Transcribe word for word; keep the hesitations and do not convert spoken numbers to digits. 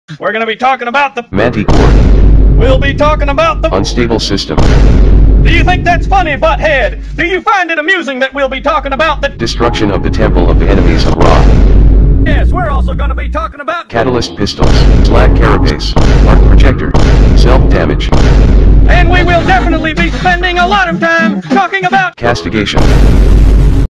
We're gonna be talking about the Manticore. We'll be talking about the Unstable system. Do you think that's funny, Butthead? Do you find it amusing that we'll be talking about the Destruction of the temple of the enemies of Ra. Yes, we're also gonna be talking about Catalyst pistols. Slack carapace. Arc projector. Self-damage. And we will definitely be spending a lot of time talking about Castigation.